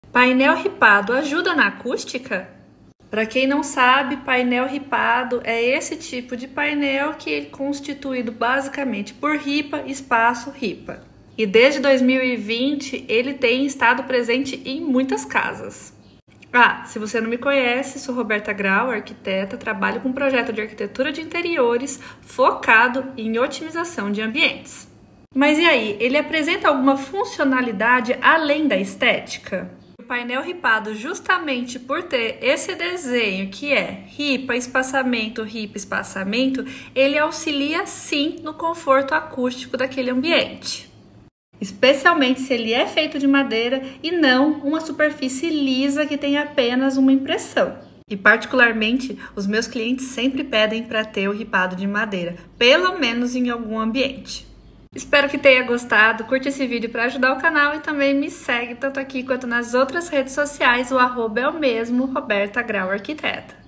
Painel ripado ajuda na acústica? Para quem não sabe, painel ripado é esse tipo de painel que é constituído basicamente por ripa, espaço, ripa. E desde 2020 ele tem estado presente em muitas casas. Se você não me conhece, sou Roberta Grau, arquiteta, trabalho com um projeto de arquitetura de interiores focado em otimização de ambientes. Mas e aí, ele apresenta alguma funcionalidade além da estética? O painel ripado, justamente por ter esse desenho que é ripa, espaçamento, ele auxilia sim no conforto acústico daquele ambiente. Especialmente se ele é feito de madeira e não uma superfície lisa que tem apenas uma impressão. E particularmente, os meus clientes sempre pedem para ter o ripado de madeira, pelo menos em algum ambiente. Espero que tenha gostado, curte esse vídeo para ajudar o canal e também me segue tanto aqui quanto nas outras redes sociais, o @é o mesmo, Roberta Grau Arquiteta.